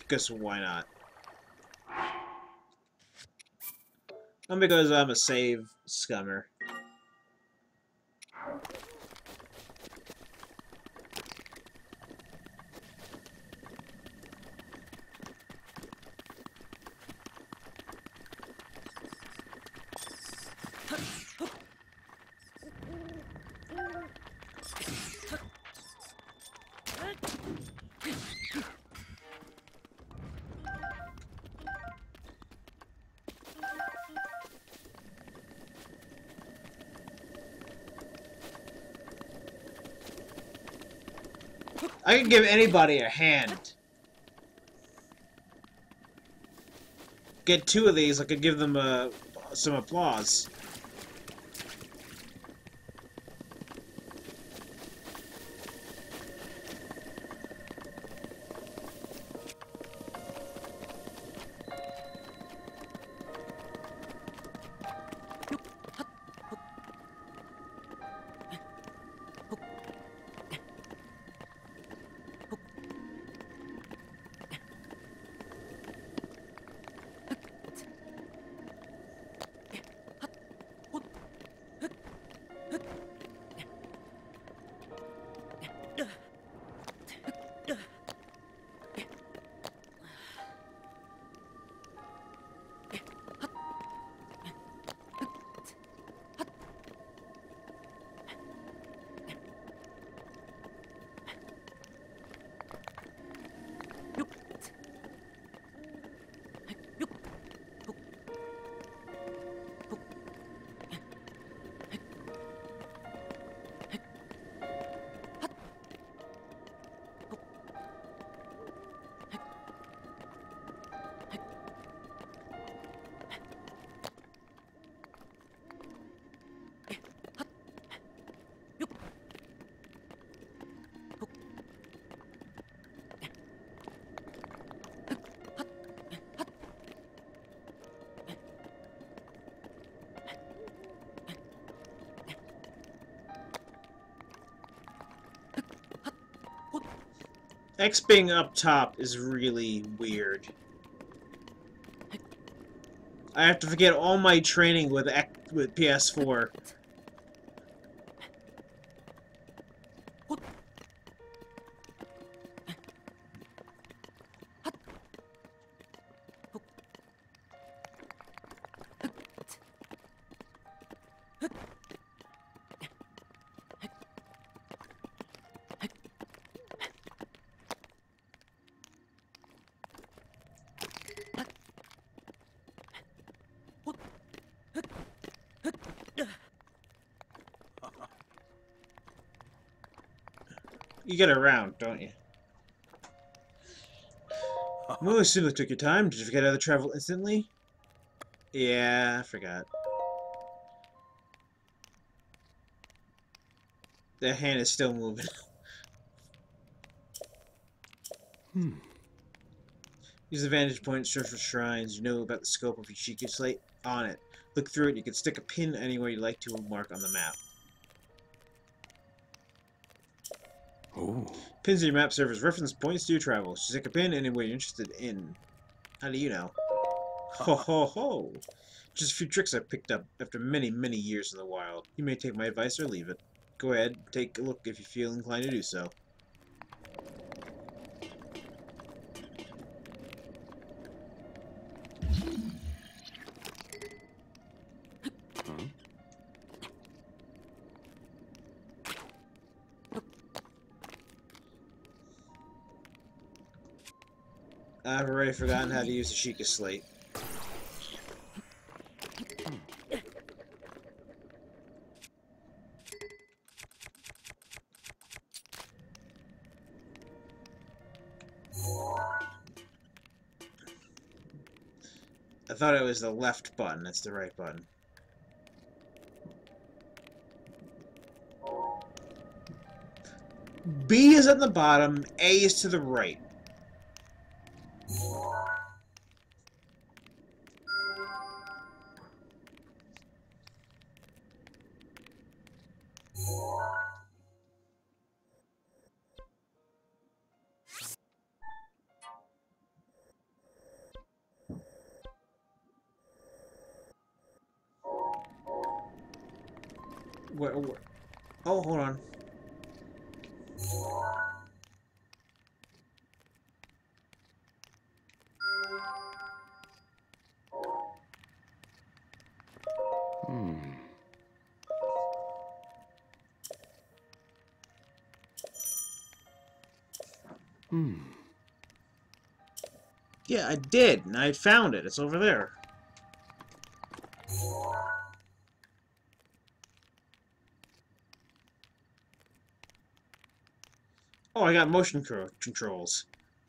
Because why not? And because I'm a save scummer. I can give anybody a hand. Get 2 of these, I could give them some applause. X being up top is really weird. I have to forget all my training with PS4. You get around, don't you? Well, I assume it took your time. Did you forget how to travel instantly? Yeah, I forgot. The hand is still moving. Use the vantage point, search for shrines. You know about the scope of your Sheikah slate on it. Look through it. You can stick a pin anywhere you like to mark on the map. Oh. Pins in your map serve as reference points to your travels. Stick a pin anywhere you're interested in. How do you know? Ho ho ho! Just a few tricks I picked up after many, many years in the wild. You may take my advice or leave it. Go ahead, take a look if you feel inclined to do so. I've already forgotten how to use the Sheikah slate. I thought it was the left button. That's the right button. B is at the bottom, A is to the right. Where? Oh, hold on. Yeah, I did, and I found it. It's over there. Oh, I got motion controls.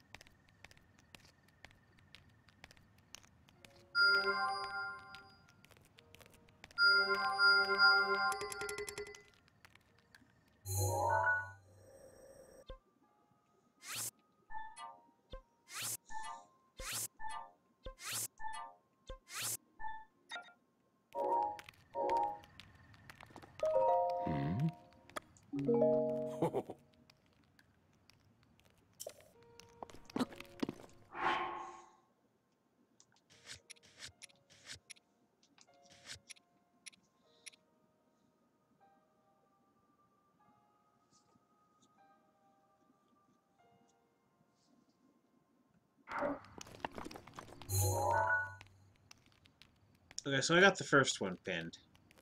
Okay, so I got the first one pinned.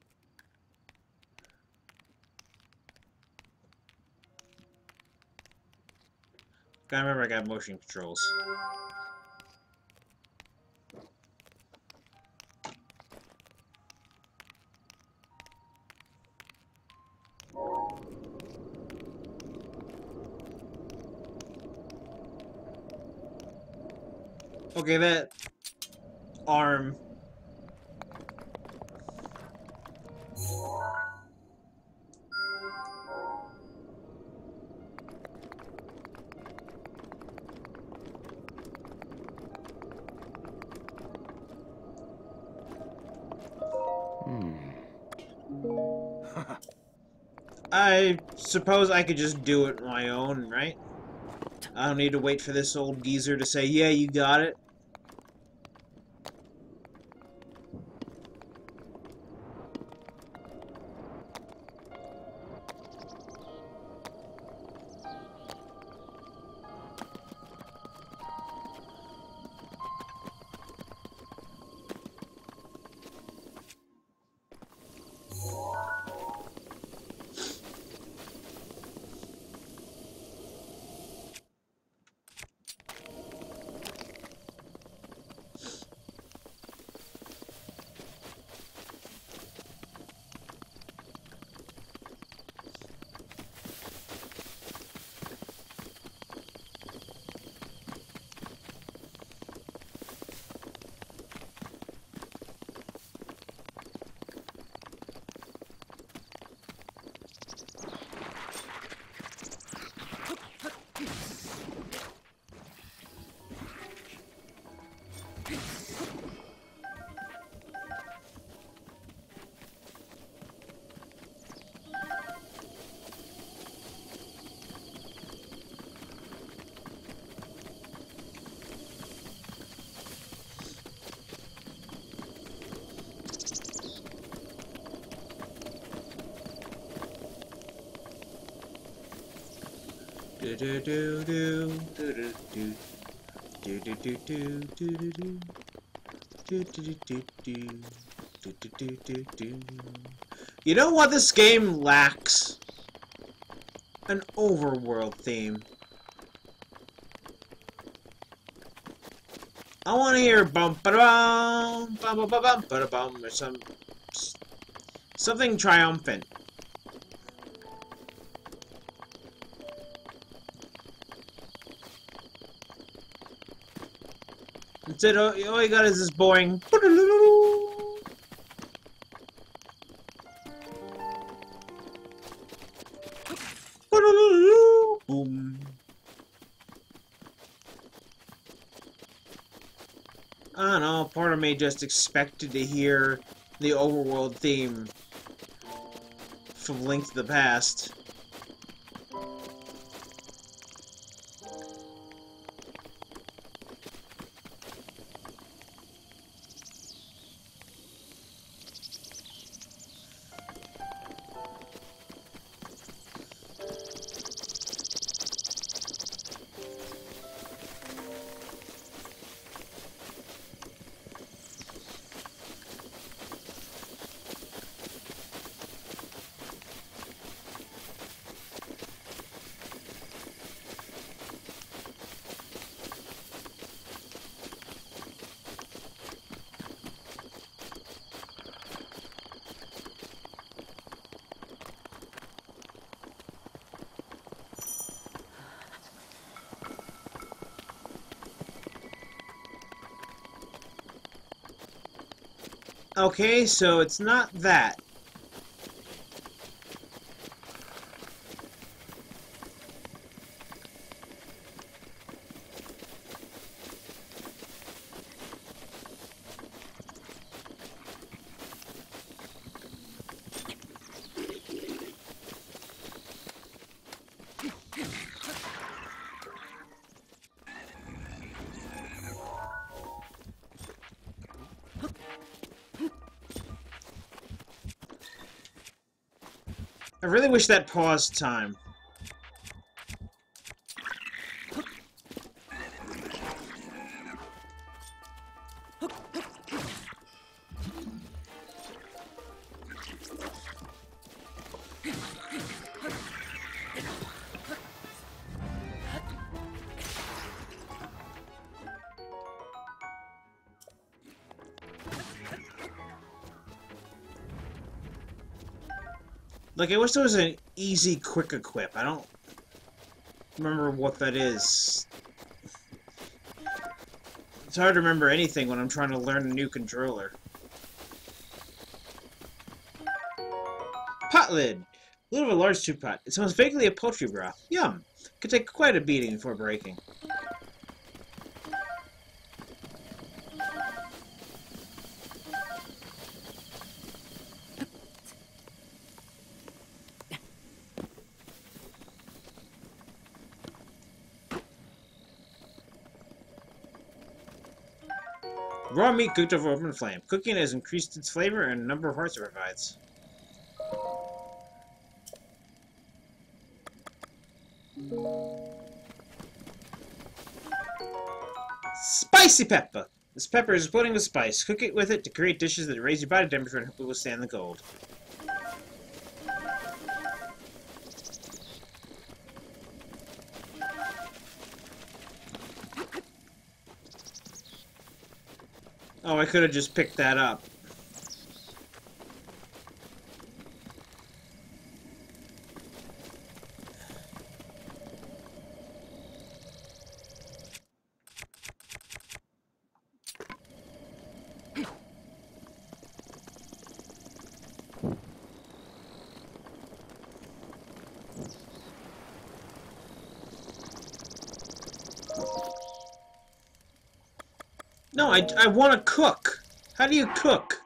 Gotta remember I got motion controls. Okay, that arm. I suppose I could just do it on my own, right? I don't need to wait for this old geezer to say, yeah, you got it. Do do do do do do do do do do do do do do. Do, do, do, do, do, do, do, do, do. You know what this game lacks? An overworld theme. I want to hear bum ba bum bum bum bum ba bum or something triumphant. Instead, all you got is this boring. Boom. I don't know, part of me just expected to hear the overworld theme from Link to the Past. Okay, so it's not that. I really wish that paused time. Like, I wish there was an easy, quick equip. I don't remember what that is. It's hard to remember anything when I'm trying to learn a new controller. Pot lid! A little of a large soup pot. It smells vaguely of poultry broth. Yum! Could take quite a beating before breaking. Raw meat cooked over open flame. Cooking has increased its flavor and the number of hearts it provides. Spicy pepper! This pepper is exploding with spice. Cook it with it to create dishes that raise your body temperature and help it withstand the cold. Oh, I could have just picked that up. No, I want to cook. How do you cook?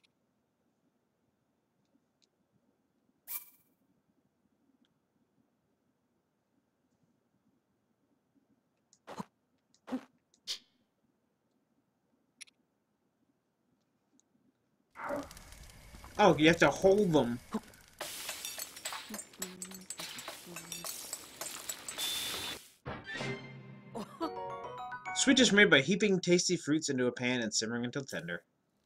Oh, you have to hold them. Sweet dish made by heaping tasty fruits into a pan and simmering until tender.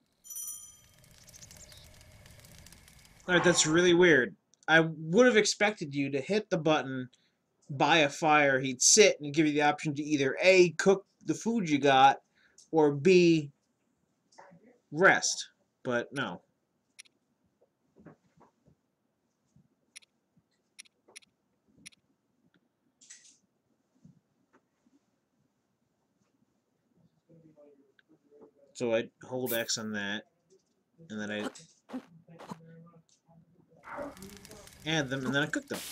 Alright, that's really weird. I would have expected you to hit the button, buy a fire, he'd sit and give you the option to either A, cook the food you got, or B, rest. But no. So I hold X on that, and then I add them, and then I cook them.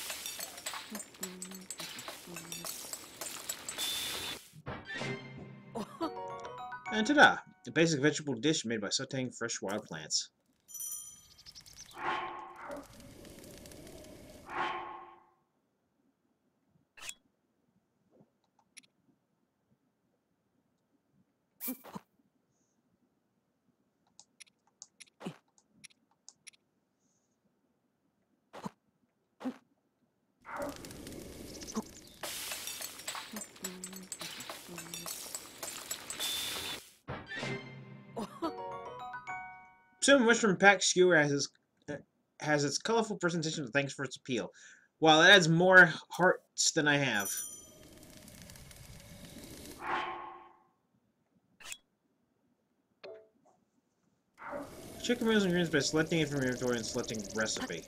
And ta-da! A basic vegetable dish made by sauteing fresh wild plants. Some mushroom pack skewer has its colorful presentation, thanks for its appeal. While it adds more hearts than I have. Check your meals and ingredients by selecting it from your inventory and selecting recipe.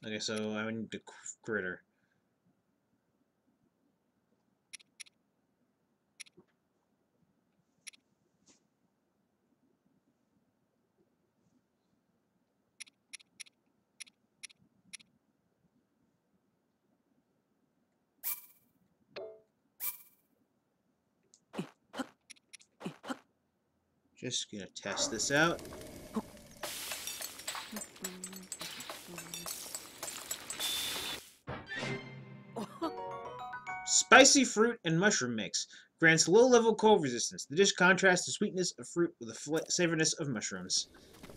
Okay, so I need the critter. Just gonna test this out. Spicy fruit and mushroom mix. Grants low-level cold resistance. The dish contrasts the sweetness of fruit with the savoriness of mushrooms.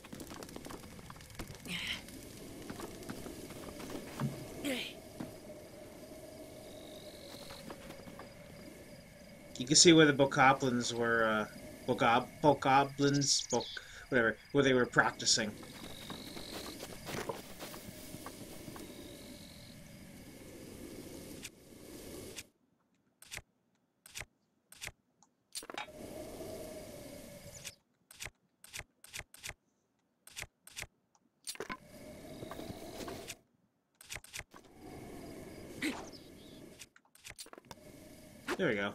You can see where the bokoblins were, whatever, where they were practicing. There we go.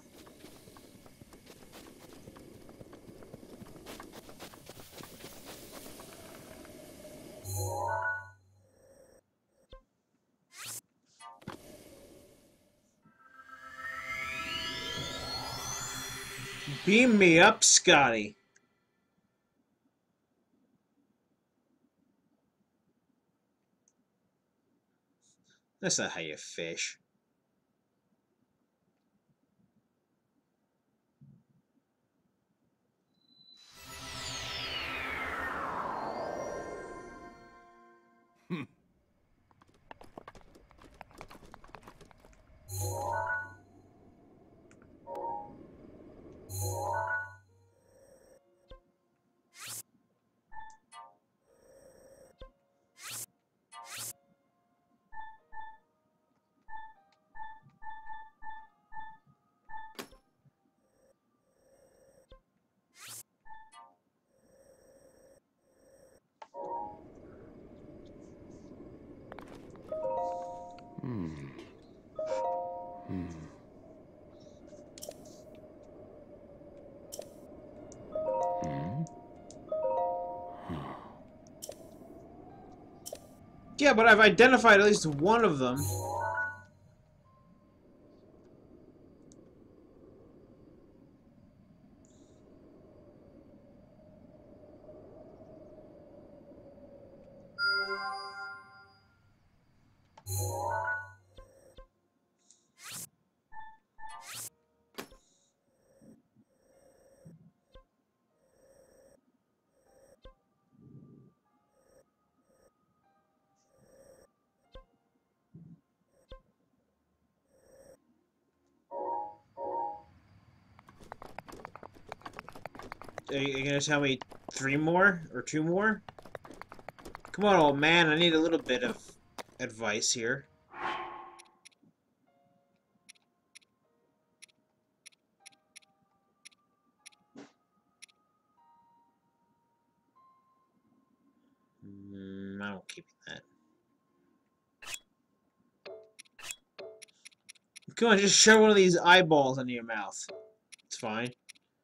Beam me up, Scotty. That's not how you fish. Hmm. Hmm. Hmm. Hmm. Yeah, but I've identified at least one of them. Are you gonna tell me 3 more? Or 2 more? Come on, old man, I need a little bit of advice here. I won't keep that. Come on, just shove one of these eyeballs into your mouth. It's fine.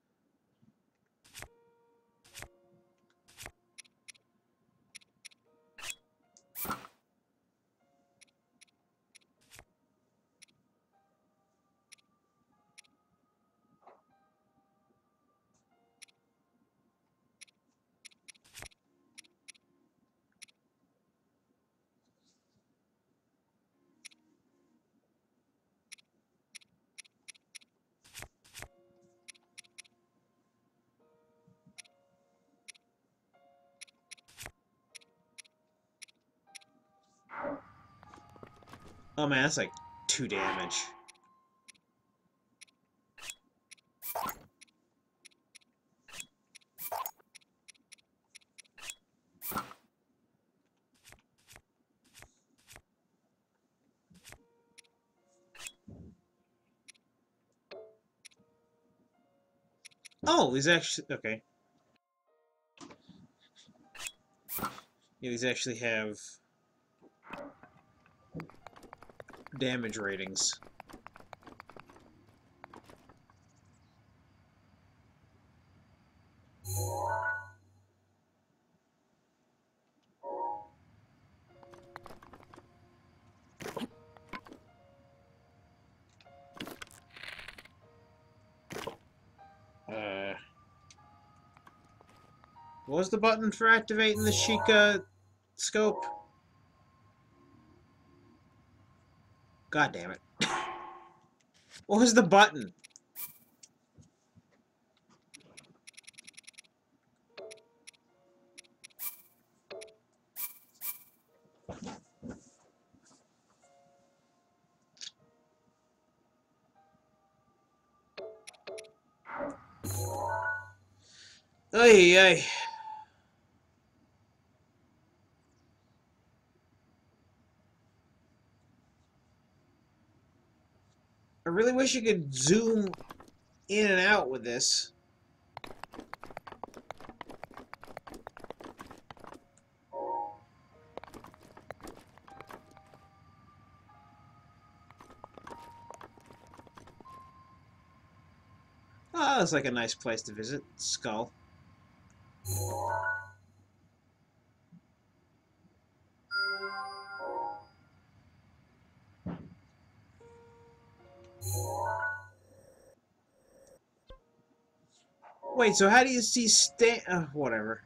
Oh man, that's like 2 damage. Oh, these actually... okay. Yeah, these actually have... damage ratings. What was the button for activating the Sheikah scope? God damn it. What was the button? Ay, ay. I really wish you could zoom in and out with this. Oh, that's like a nice place to visit. Skull. Wait, so how do you see whatever.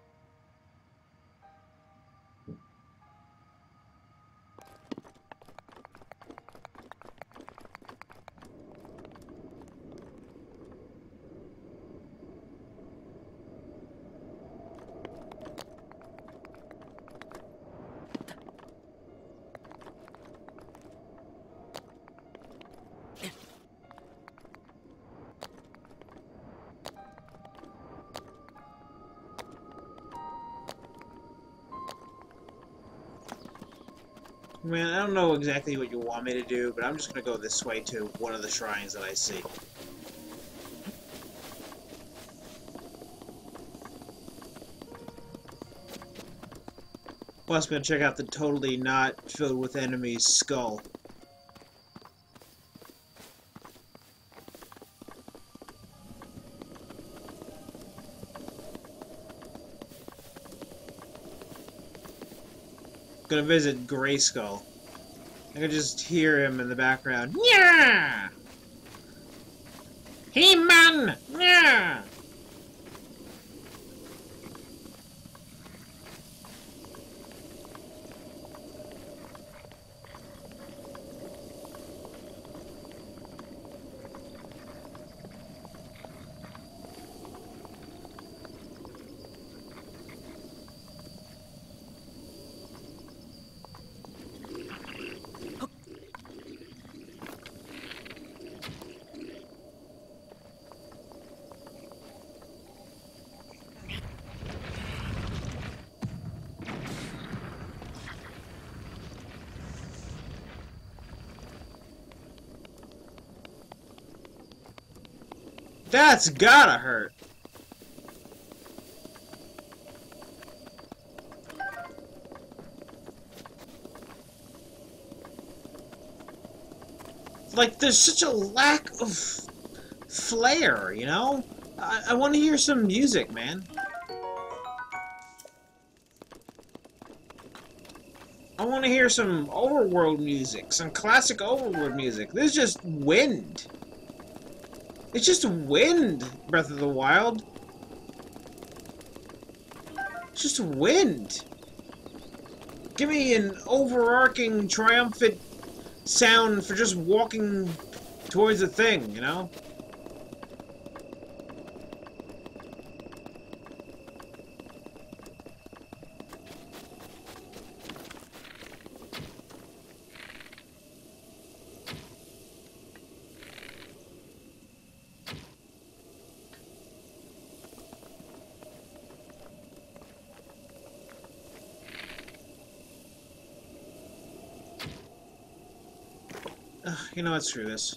Man, I don't know exactly what you want me to do, but I'm just gonna go this way to one of the shrines that I see. Plus, I'm gonna check out the totally not filled with enemies skull. Gonna visit Grayskull. I can just hear him in the background. Yeah! Hey man! Yeah! That's gotta hurt. Like, there's such a lack of flair, you know? I want to hear some music, man. I want to hear some overworld music, some classic overworld music. This is just wind. It's just wind, Breath of the Wild. It's just wind. Give me an overarching, triumphant sound for just walking towards a thing, you know? You know what, screw this.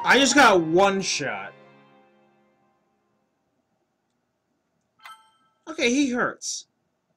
I just got one shot. Okay, he hurts.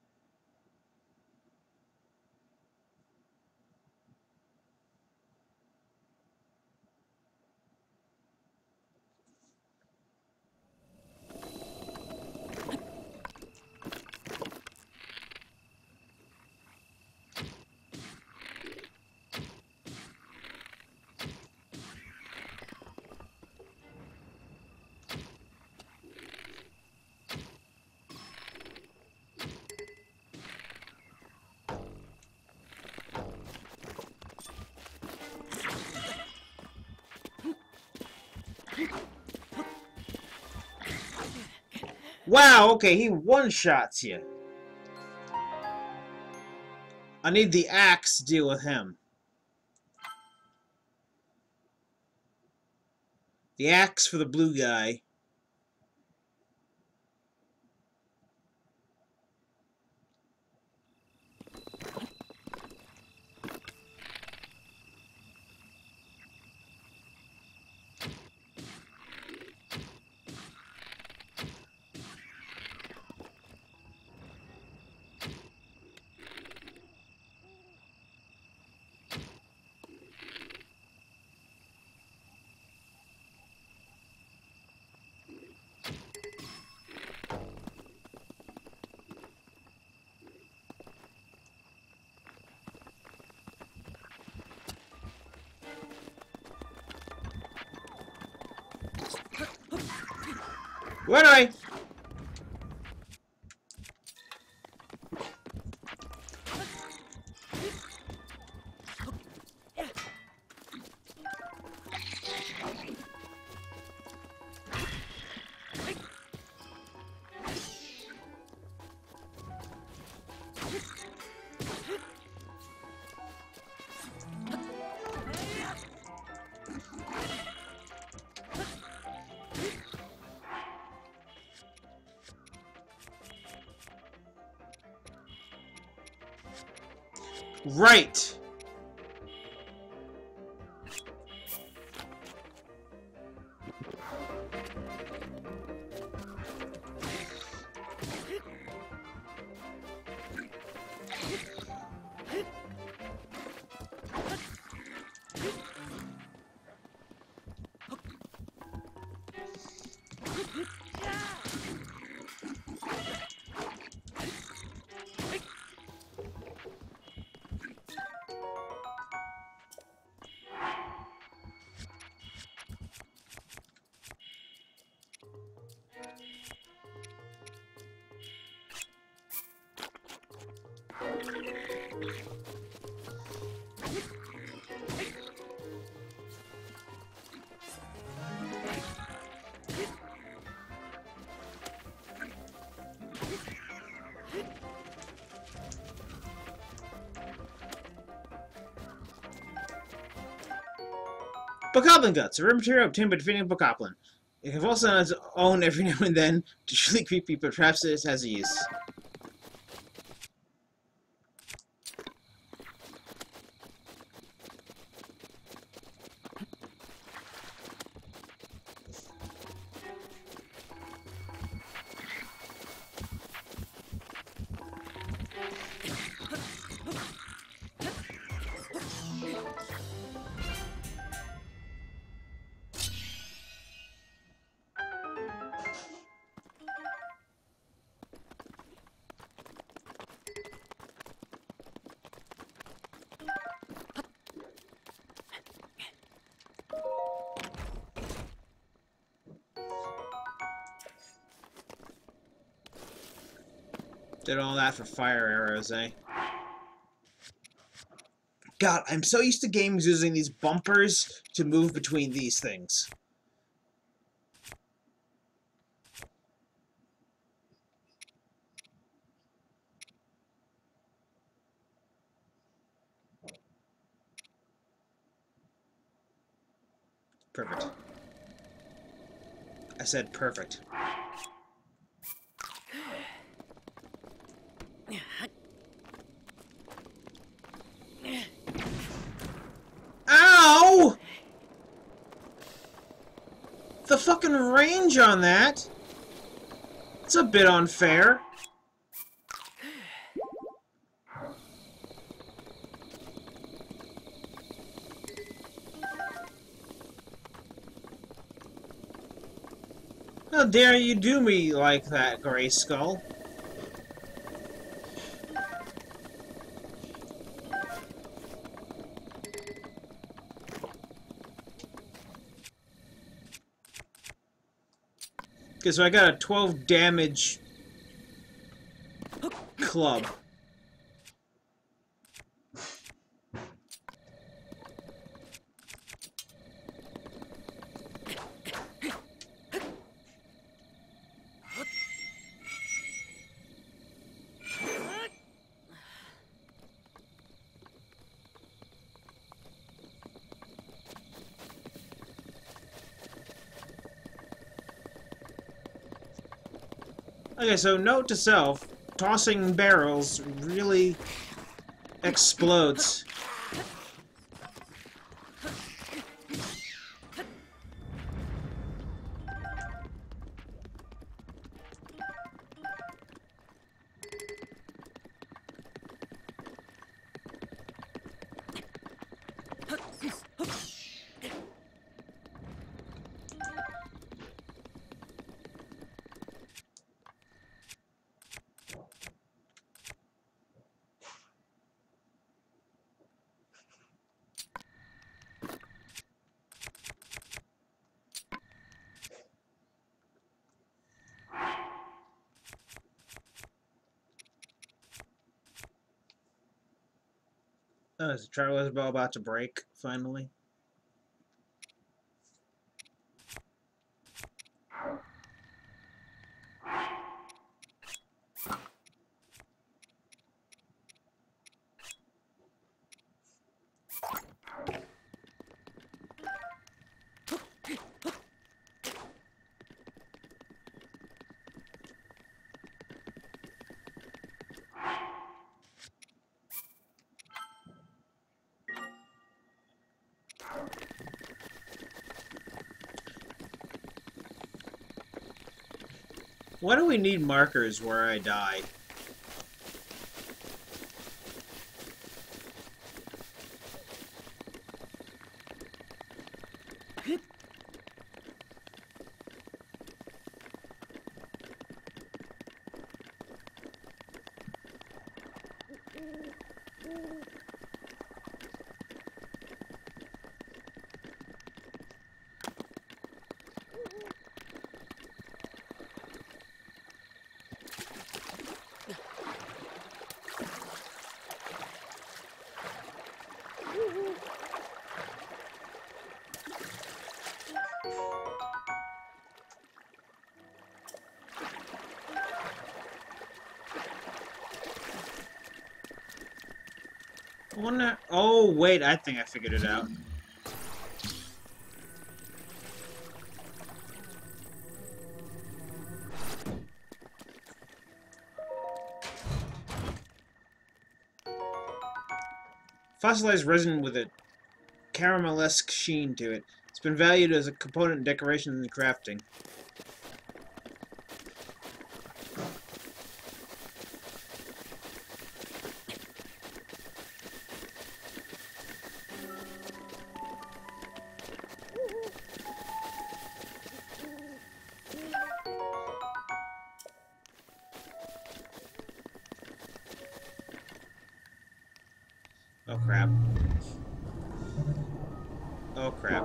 Wow, okay, he one-shots you. I need the axe to deal with him. The axe for the blue guy. Where am I? Right. Bokoblin Guts, a rare material obtained by defeating a Bokoblin. It can also on its own every now and then to truly creepy, but perhaps it has a use. Did all that for fire arrows, eh? God, I'm so used to games using these bumpers to move between these things. Perfect. I said perfect. Ow! losing range on that. It's a bit unfair. How dare you do me like that, Gray Skull? Okay, so I got a 12 damage club. Okay, so note to self, tossing barrels really explodes. Oh, is the traveler's bell about to break, finally? Why do we need markers where I die? I wonder... Oh, wait, I think I figured it out. Fossilized resin with a caramelesque sheen to it. It's been valued as a component in decoration and crafting. Oh crap. Oh crap.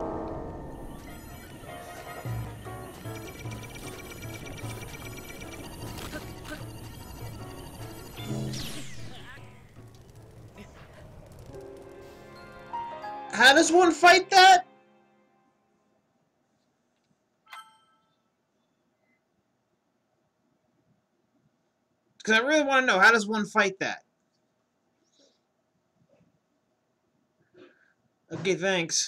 How does one fight that? Because I really want to know, how does one fight that? Okay, thanks.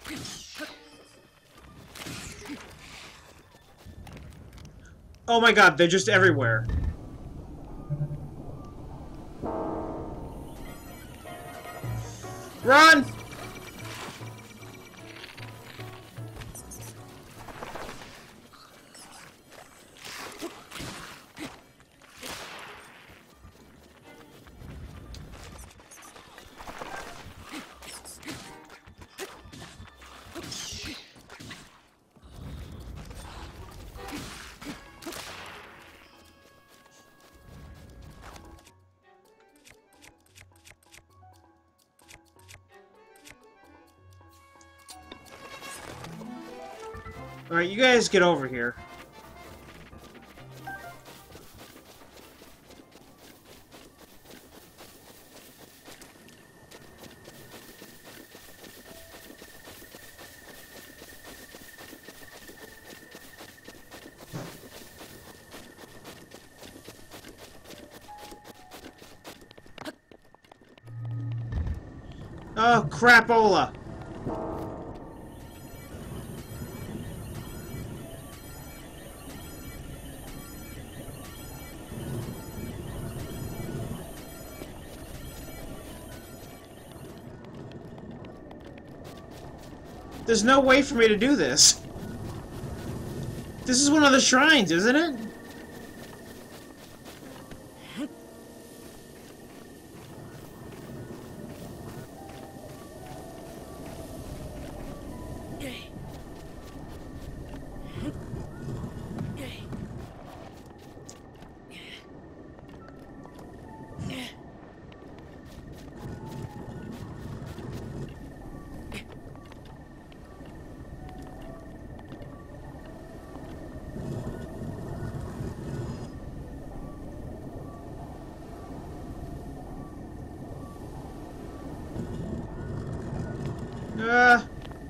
Oh my god, they're just everywhere. Run! Alright, you guys get over here. Oh, crapola! There's no way for me to do this. This is one of the shrines, isn't it? Uh...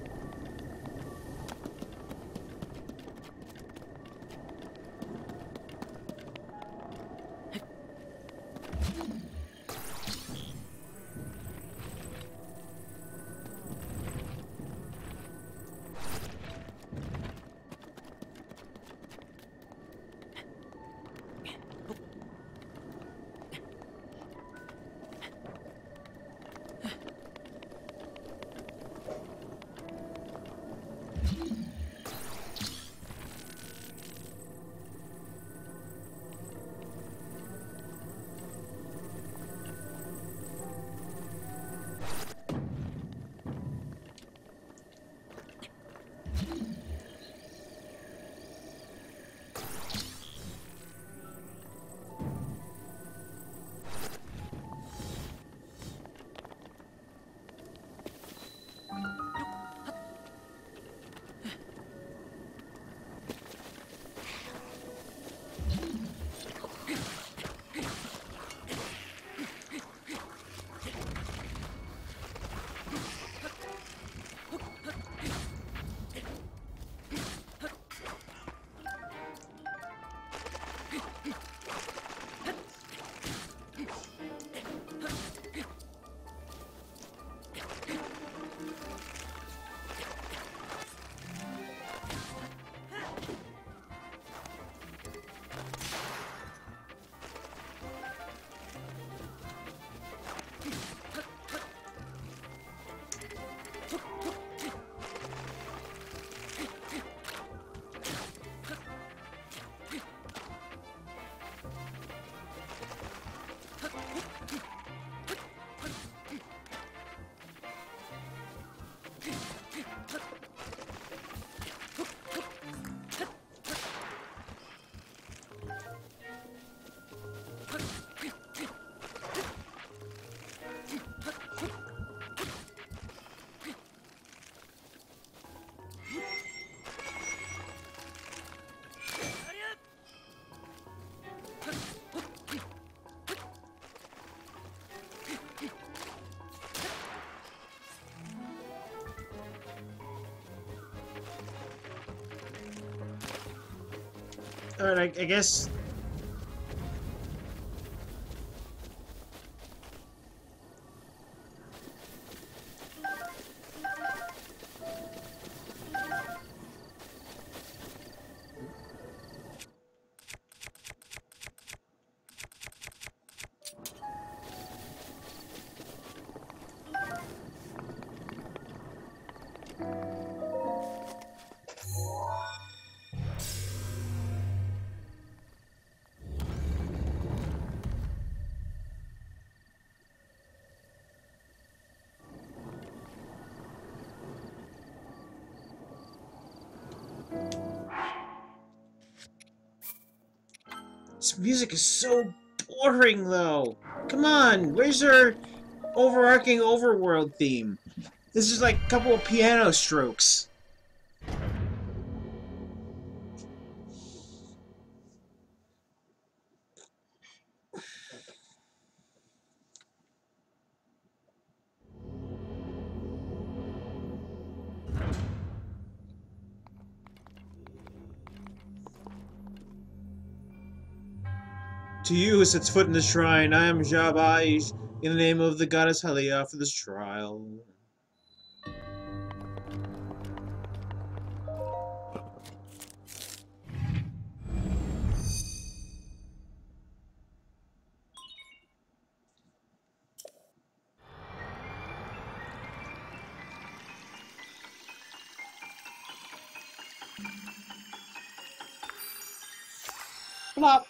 Alright, I guess... This music is so boring, though. Come on, where's our overarching overworld theme? This is like a couple of piano strokes. To you who sets foot in the shrine, I am Jabaish, in the name of the goddess Helia for this trial. Plop.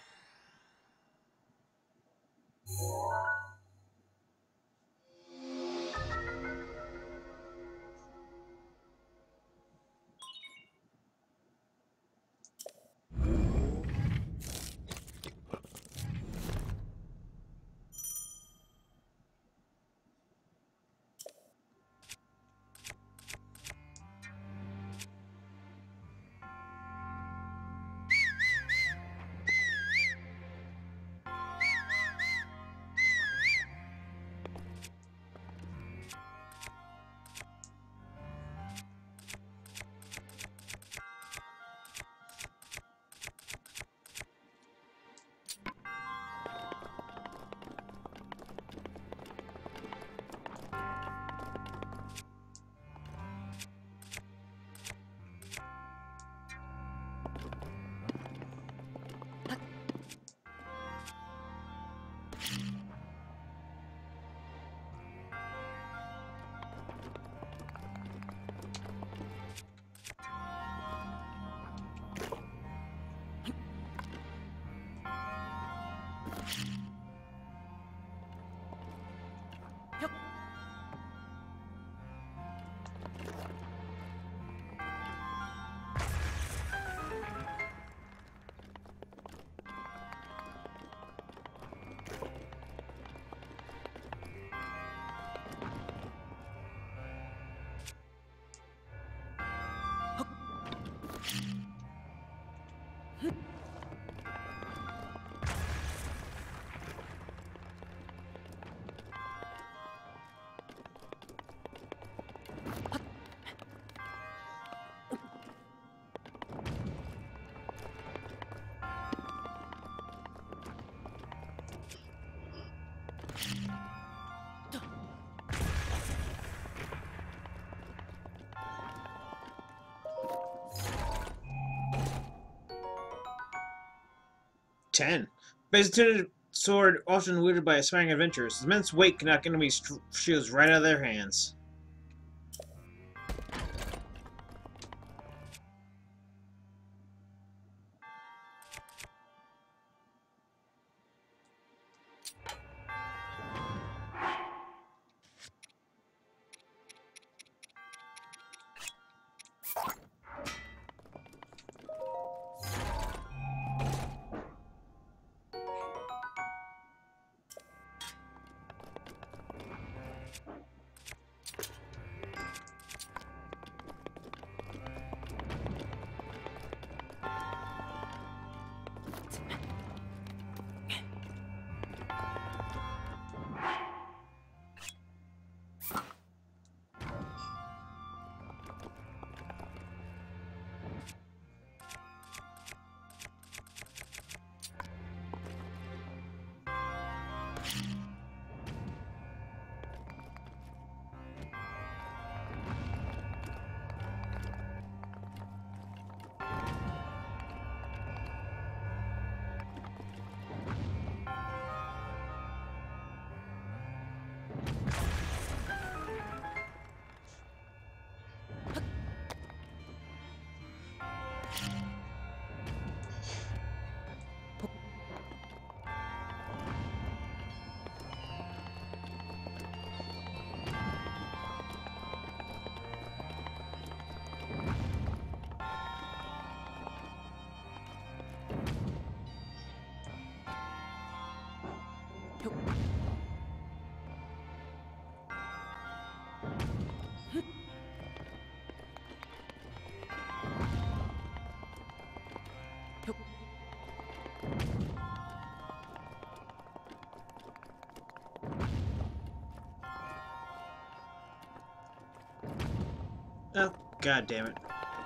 Ten. Based sword, often wielded by aspiring adventurers. Immense weight can knock enemy shields right out of their hands. Oh, god damn it.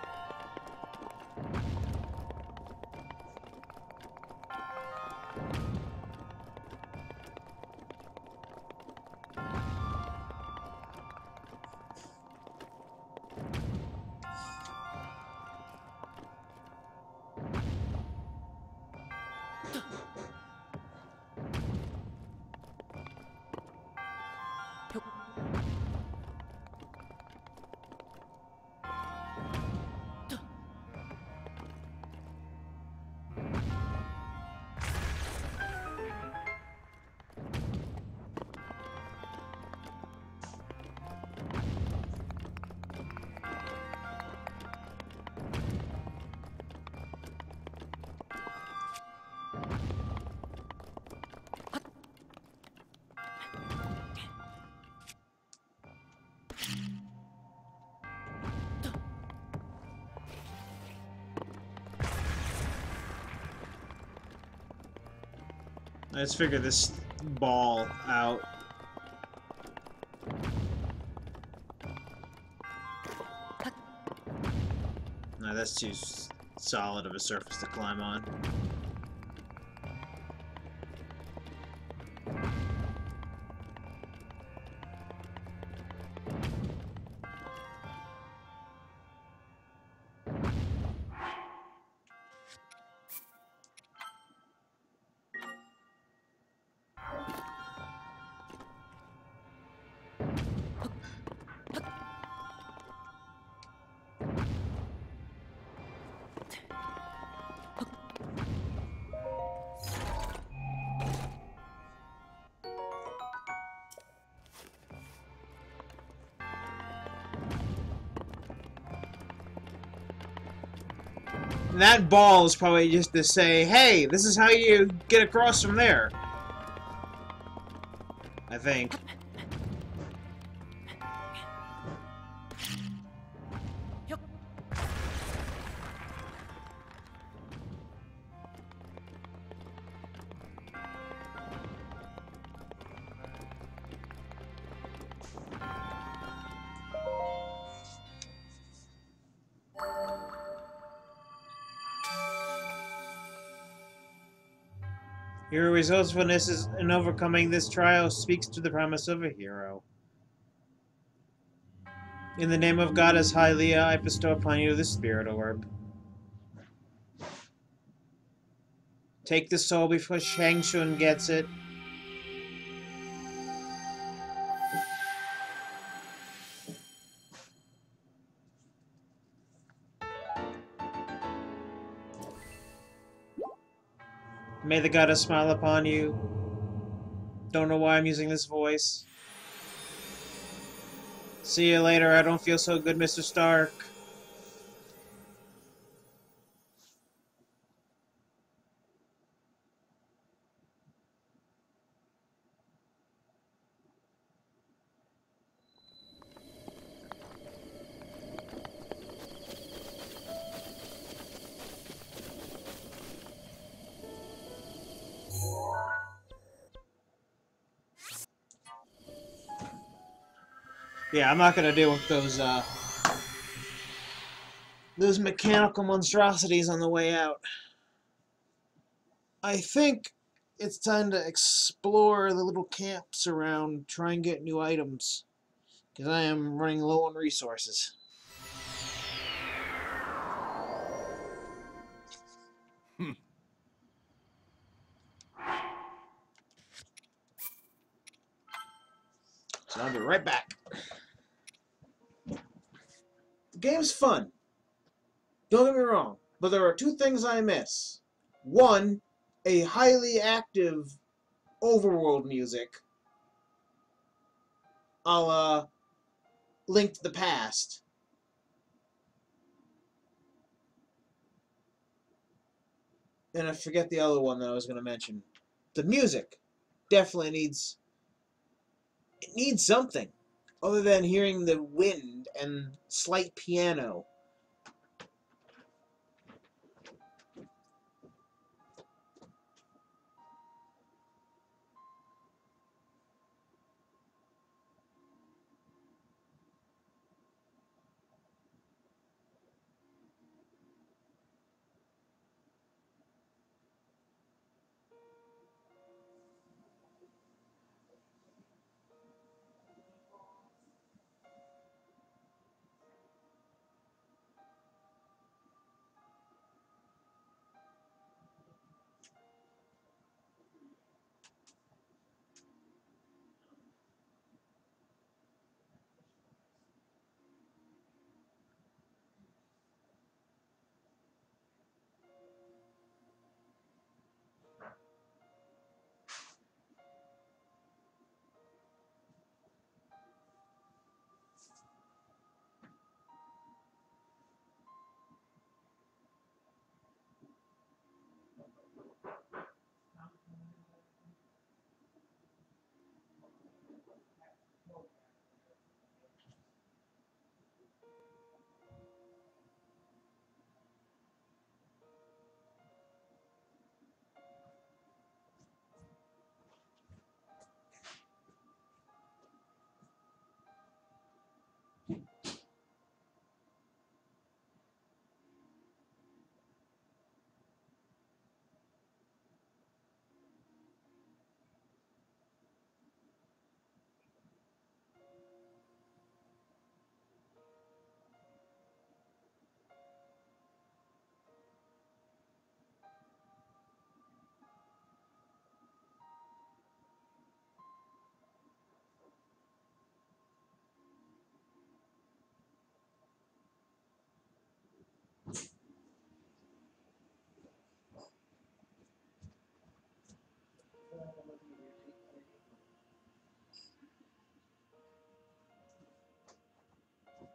Let's figure this ball out. No, that's too solid of a surface to climb on. And that ball is probably just to say, hey, this is how you get across from there. I think. Your resourcefulness in overcoming this trial speaks to the promise of a hero. In the name of Goddess Hylia, I bestow upon you the Spirit Orb. Take the soul before Shang Shun gets it. May the goddess smile upon you. Don't know why I'm using this voice. See you later. I don't feel so good, Mr. Stark. Yeah, I'm not gonna deal with those mechanical monstrosities on the way out. I think it's time to explore the little camps around, try and get new items. Because I am running low on resources. So I'll be right back. The game's fun. Don't get me wrong. But there are two things I miss. One, a highly active overworld music, a la Link to the Past. And I forget the other one that I was going to mention. The music definitely needs something other than hearing the wind and slight piano.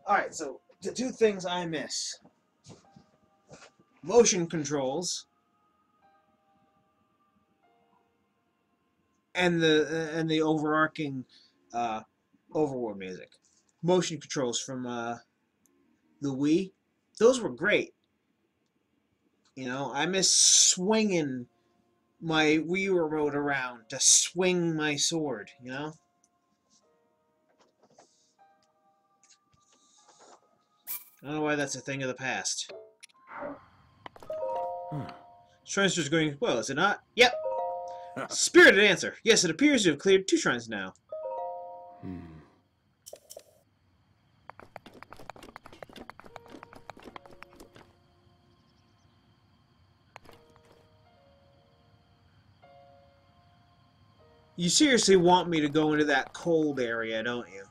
Alright, so the two things I miss. Motion controls and the overarching overworld music. Motion controls from the Wii, those were great. You know, I miss swinging my Wii remote around to swing my sword, you know? I don't know why that's a thing of the past. Shrines going well, is it not? Yep. Spirited answer. Yes, it appears you have cleared 2 shrines now. You seriously want me to go into that cold area, don't you?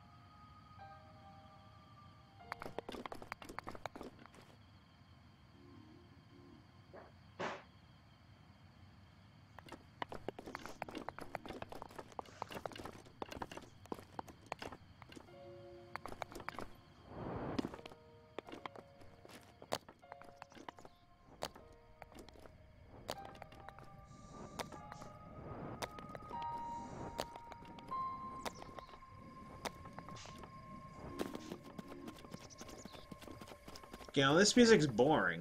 You know, this music's boring.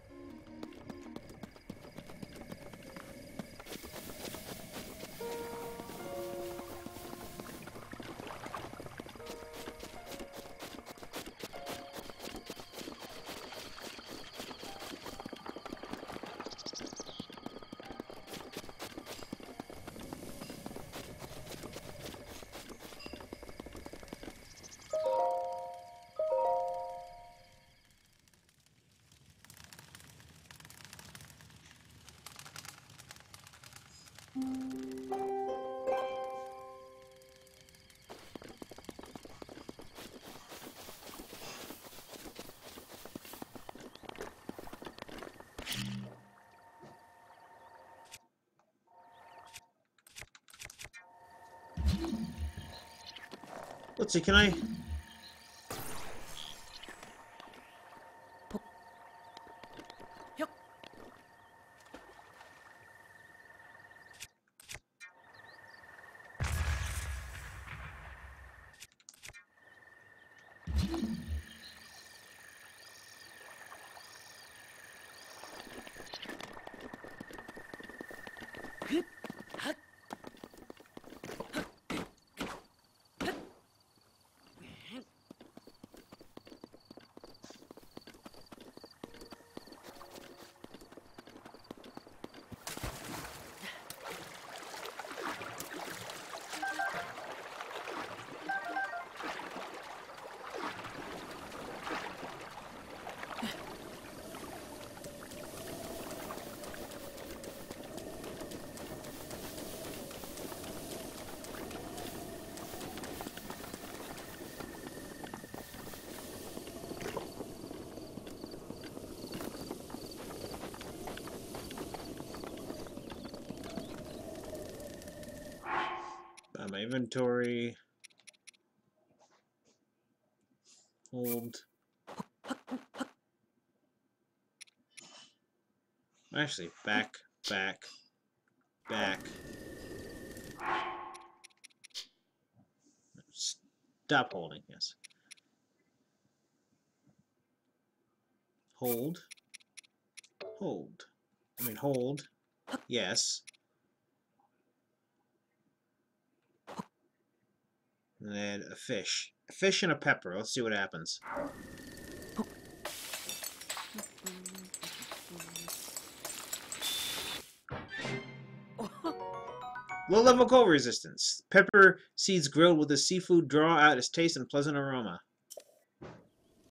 Let's see, can I... my inventory. Hold. Actually, back. Stop holding, yes. Hold. Hold. Hold. Yes. And then a fish. A fish and a pepper. Let's see what happens. Low-level cold resistance. Pepper seeds grilled with the seafood draw out its taste and pleasant aroma.